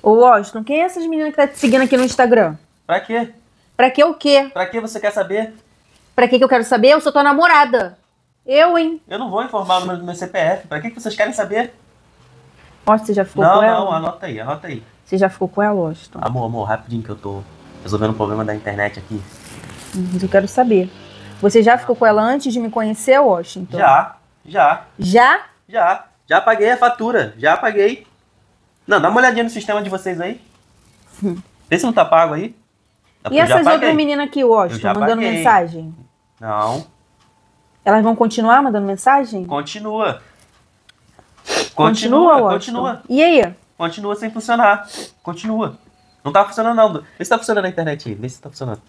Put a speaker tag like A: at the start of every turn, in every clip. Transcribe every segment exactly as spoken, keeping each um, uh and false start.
A: Ô, Washington, quem é essas meninas que tá te seguindo aqui no Instagram?
B: Pra quê?
A: Pra que o quê?
B: Pra que você quer saber?
A: Pra que que eu quero saber? Eu sou tua namorada. Eu, hein?
B: Eu não vou informar o número do meu C P F. Pra que que vocês querem saber?
A: Washington, você já ficou
B: Não,
A: com ela?
B: não, anota aí, anota aí.
A: Você já ficou com ela, Washington?
B: Amor, amor, rapidinho que eu tô resolvendo um problema da internet aqui.
A: Mas eu quero saber. Você já ficou com ela antes de me conhecer, Washington?
B: Já, já,
A: Já?
B: já. Já paguei a fatura, já paguei. Não, dá uma olhadinha no sistema de vocês aí.
A: Hum.
B: Vê se não tá pago aí.
A: E
B: Eu já
A: essas
B: paguei.
A: outras meninas aqui,
B: Eu
A: Washington,
B: já
A: mandando
B: paguei.
A: mensagem?
B: Não,
A: Elas vão continuar mandando mensagem?
B: continua.
A: Continua,
B: Continua,
A: Washington?
B: continua.
A: E aí?
B: Continua sem funcionar. Continua. Não tá funcionando não. Vê se tá funcionando a internet aí. Vê se tá funcionando.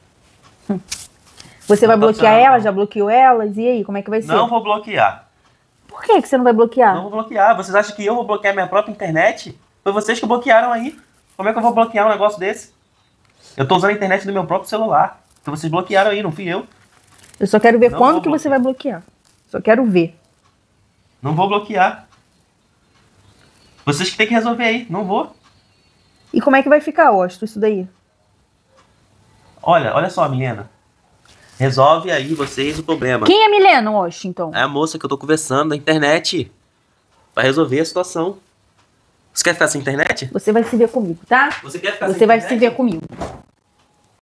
A: Você
B: Não
A: vai
B: tá
A: bloquear
B: funcionando,
A: elas?
B: não.
A: Já bloqueou elas? E aí, como é que vai ser?
B: Não vou bloquear.
A: Por que que você não vai bloquear?
B: Não vou bloquear. Vocês acham que eu vou bloquear minha própria internet? Foi vocês que bloquearam aí. Como é que eu vou bloquear um negócio desse? Eu tô usando a internet do meu próprio celular. Então vocês bloquearam aí, não fui eu.
A: Eu só quero ver
B: Não
A: quando
B: vou
A: que você
B: bloquear.
A: vai bloquear. Só quero ver.
B: Não vou bloquear. Vocês que tem que resolver aí. Não vou.
A: E como é que vai ficar, Washington, isso daí?
B: Olha, olha só, Milena. Resolve aí vocês o problema.
A: Quem é Milena, Washington?
B: É a moça que eu tô conversando na internet. Pra resolver a situação. Você quer ficar sem internet?
A: Você vai se ver comigo, tá?
B: Você quer ficar
A: Você
B: sem
A: vai
B: internet?
A: se ver comigo.